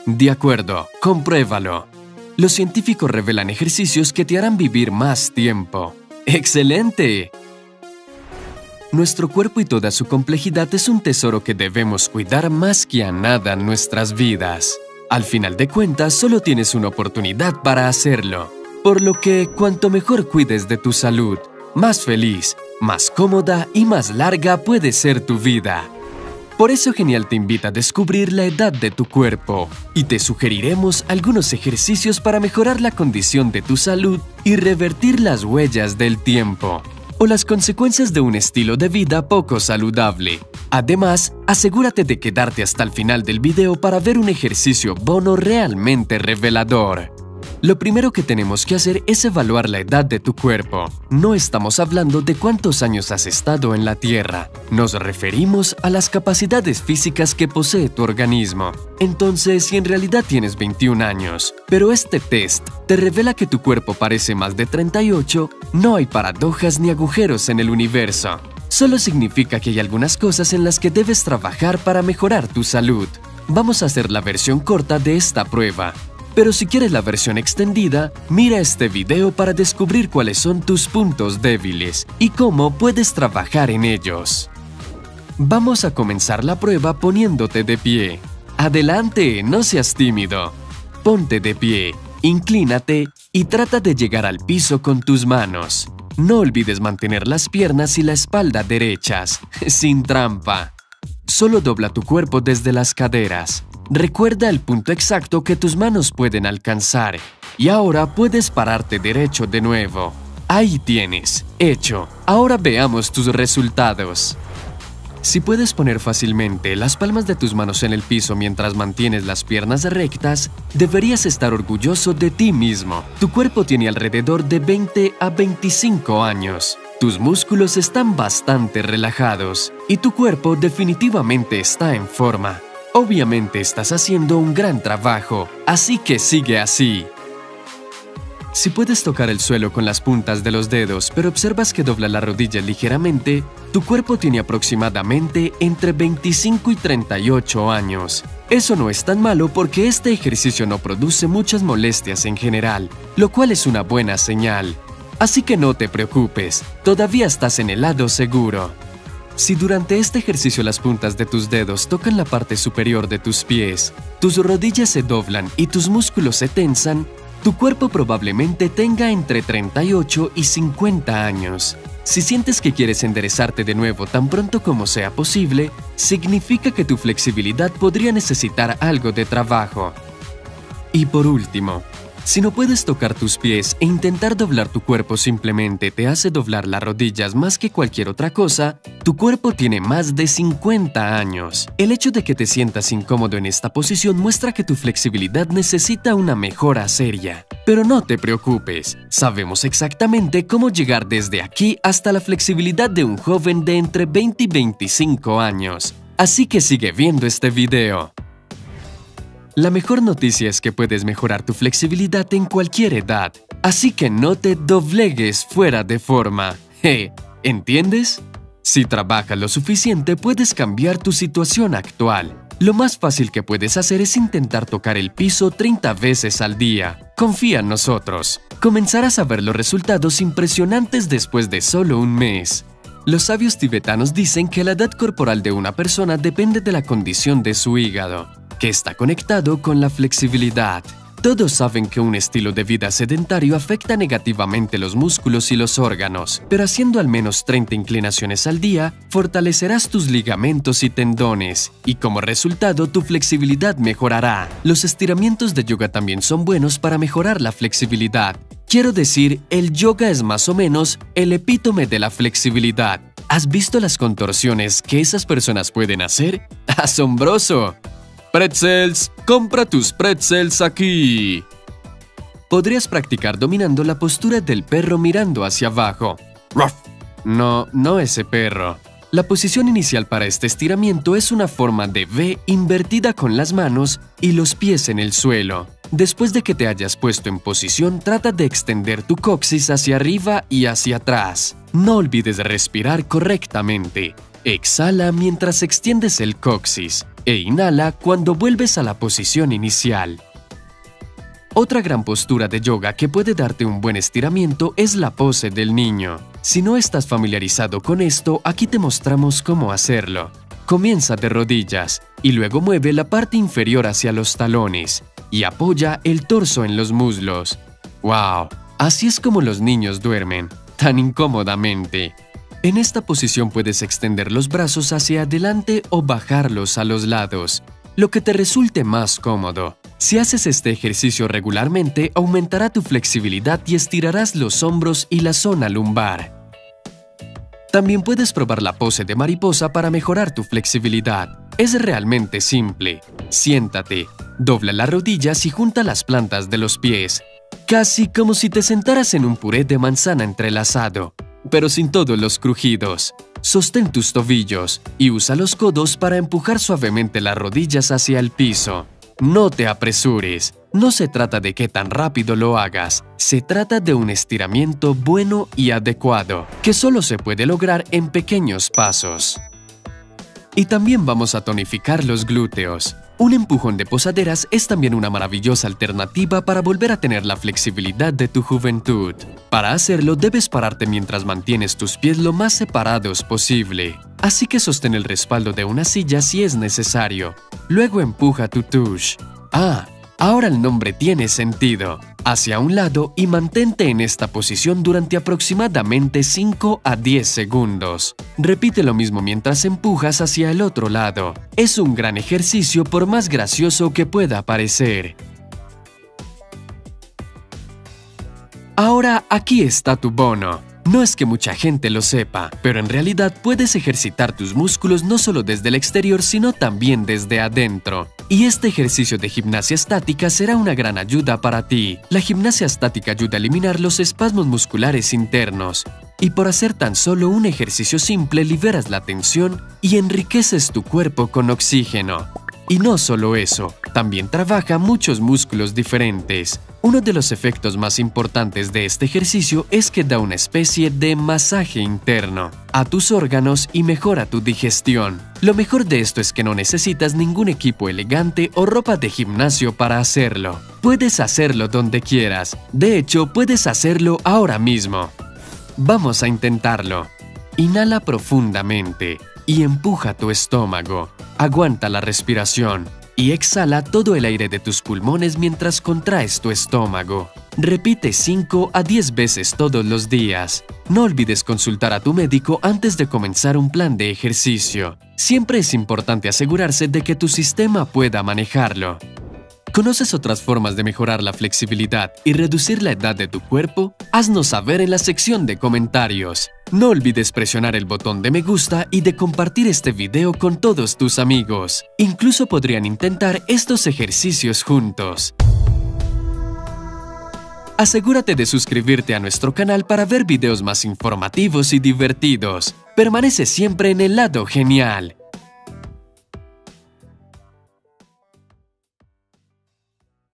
De acuerdo, compruébalo. Los científicos revelan ejercicios que te harán vivir más tiempo. ¡Excelente! Nuestro cuerpo y toda su complejidad es un tesoro que debemos cuidar más que a nada en nuestras vidas. Al final de cuentas, solo tienes una oportunidad para hacerlo. Por lo que, cuanto mejor cuides de tu salud, más feliz, más cómoda y más larga puede ser tu vida. Por eso Genial te invita a descubrir la edad de tu cuerpo y te sugeriremos algunos ejercicios para mejorar la condición de tu salud y revertir las huellas del tiempo o las consecuencias de un estilo de vida poco saludable. Además, asegúrate de quedarte hasta el final del video para ver un ejercicio bono realmente revelador. Lo primero que tenemos que hacer es evaluar la edad de tu cuerpo. No estamos hablando de cuántos años has estado en la Tierra. Nos referimos a las capacidades físicas que posee tu organismo. Entonces, si en realidad tienes 21 años, pero este test te revela que tu cuerpo parece más de 38, no hay paradojas ni agujeros en el universo. Solo significa que hay algunas cosas en las que debes trabajar para mejorar tu salud. Vamos a hacer la versión corta de esta prueba. Pero si quieres la versión extendida, mira este video para descubrir cuáles son tus puntos débiles y cómo puedes trabajar en ellos. Vamos a comenzar la prueba poniéndote de pie. Adelante, no seas tímido. Ponte de pie, inclínate y trata de llegar al piso con tus manos. No olvides mantener las piernas y la espalda derechas, sin trampa. Solo dobla tu cuerpo desde las caderas. Recuerda el punto exacto que tus manos pueden alcanzar. Y ahora puedes pararte derecho de nuevo. Ahí tienes, hecho. Ahora veamos tus resultados. Si puedes poner fácilmente las palmas de tus manos en el piso mientras mantienes las piernas rectas, deberías estar orgulloso de ti mismo. Tu cuerpo tiene alrededor de 20 a 25 años. Tus músculos están bastante relajados y tu cuerpo definitivamente está en forma. Obviamente estás haciendo un gran trabajo, así que sigue así. Si puedes tocar el suelo con las puntas de los dedos, pero observas que dobla la rodilla ligeramente, tu cuerpo tiene aproximadamente entre 25 y 38 años. Eso no es tan malo porque este ejercicio no produce muchas molestias en general, lo cual es una buena señal. Así que no te preocupes, todavía estás en el lado seguro. Si durante este ejercicio las puntas de tus dedos tocan la parte superior de tus pies, tus rodillas se doblan y tus músculos se tensan, tu cuerpo probablemente tenga entre 38 y 50 años. Si sientes que quieres enderezarte de nuevo tan pronto como sea posible, significa que tu flexibilidad podría necesitar algo de trabajo. Y por último, si no puedes tocar tus pies e intentar doblar tu cuerpo simplemente te hace doblar las rodillas más que cualquier otra cosa, tu cuerpo tiene más de 50 años. El hecho de que te sientas incómodo en esta posición muestra que tu flexibilidad necesita una mejora seria. Pero no te preocupes, sabemos exactamente cómo llegar desde aquí hasta la flexibilidad de un joven de entre 20 y 25 años. Así que sigue viendo este video. La mejor noticia es que puedes mejorar tu flexibilidad en cualquier edad, así que no te doblegues fuera de forma. ¿Entiendes? Si trabajas lo suficiente, puedes cambiar tu situación actual. Lo más fácil que puedes hacer es intentar tocar el piso 30 veces al día. Confía en nosotros. Comenzarás a ver los resultados impresionantes después de solo un mes. Los sabios tibetanos dicen que la edad corporal de una persona depende de la condición de su hígado, que está conectado con la flexibilidad. Todos saben que un estilo de vida sedentario afecta negativamente los músculos y los órganos, pero haciendo al menos 30 inclinaciones al día, fortalecerás tus ligamentos y tendones, y como resultado tu flexibilidad mejorará. Los estiramientos de yoga también son buenos para mejorar la flexibilidad. Quiero decir, el yoga es más o menos el epítome de la flexibilidad. ¿Has visto las contorsiones que esas personas pueden hacer? ¡Asombroso! Pretzels, compra tus pretzels aquí. Podrías practicar dominando la postura del perro mirando hacia abajo. ¡Ruff! No ese perro. La posición inicial para este estiramiento es una forma de V invertida con las manos y los pies en el suelo. Después de que te hayas puesto en posición, trata de extender tu coxis hacia arriba y hacia atrás. No olvides respirar correctamente. Exhala mientras extiendes el coxis. e inhala cuando vuelves a la posición inicial. Otra gran postura de yoga que puede darte un buen estiramiento es la pose del niño. Si no estás familiarizado con esto, aquí te mostramos cómo hacerlo. Comienza de rodillas y luego mueve la parte inferior hacia los talones y apoya el torso en los muslos. ¡Wow! Así es como los niños duermen, tan incómodamente. En esta posición puedes extender los brazos hacia adelante o bajarlos a los lados, lo que te resulte más cómodo. Si haces este ejercicio regularmente, aumentará tu flexibilidad y estirarás los hombros y la zona lumbar. También puedes probar la pose de mariposa para mejorar tu flexibilidad. Es realmente simple. Siéntate, dobla las rodillas y junta las plantas de los pies, casi como si te sentaras en un puré de manzana entrelazado, pero sin todos los crujidos. Sostén tus tobillos y usa los codos para empujar suavemente las rodillas hacia el piso. No te apresures, no se trata de qué tan rápido lo hagas, se trata de un estiramiento bueno y adecuado, que solo se puede lograr en pequeños pasos. Y también vamos a tonificar los glúteos. Un empujón de posaderas es también una maravillosa alternativa para volver a tener la flexibilidad de tu juventud. Para hacerlo, debes pararte mientras mantienes tus pies lo más separados posible. Así que sostén el respaldo de una silla si es necesario. Luego empuja tu tush. Ahora el nombre tiene sentido. Hacia un lado y mantente en esta posición durante aproximadamente 5 a 10 segundos. Repite lo mismo mientras empujas hacia el otro lado. Es un gran ejercicio por más gracioso que pueda parecer. Ahora aquí está tu bono. No es que mucha gente lo sepa, pero en realidad puedes ejercitar tus músculos no solo desde el exterior, sino también desde adentro. Y este ejercicio de gimnasia estática será una gran ayuda para ti. La gimnasia estática ayuda a eliminar los espasmos musculares internos. Y por hacer tan solo un ejercicio simple, liberas la tensión y enriqueces tu cuerpo con oxígeno. Y no solo eso, también trabaja muchos músculos diferentes. Uno de los efectos más importantes de este ejercicio es que da una especie de masaje interno a tus órganos y mejora tu digestión. Lo mejor de esto es que no necesitas ningún equipo elegante o ropa de gimnasio para hacerlo. Puedes hacerlo donde quieras. De hecho, puedes hacerlo ahora mismo. Vamos a intentarlo. Inhala profundamente y empuja tu estómago. Aguanta la respiración y exhala todo el aire de tus pulmones mientras contraes tu estómago. Repite 5 a 10 veces todos los días. No olvides consultar a tu médico antes de comenzar un plan de ejercicio. Siempre es importante asegurarse de que tu sistema pueda manejarlo. ¿Conoces otras formas de mejorar la flexibilidad y reducir la edad de tu cuerpo? Haznos saber en la sección de comentarios. No olvides presionar el botón de me gusta y de compartir este video con todos tus amigos. Incluso podrían intentar estos ejercicios juntos. Asegúrate de suscribirte a nuestro canal para ver videos más informativos y divertidos. Permanece siempre en el lado genial.